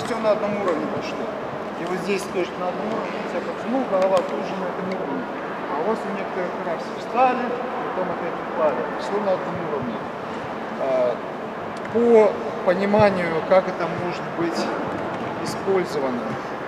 все на одном уровне пошло. И вот здесь тоже на одном уровне, я потянул, голова тоже на этом уровне. А у вас у некоторых раз встали, потом опять упали. Все на одном уровне. По пониманию, как это может быть использовано.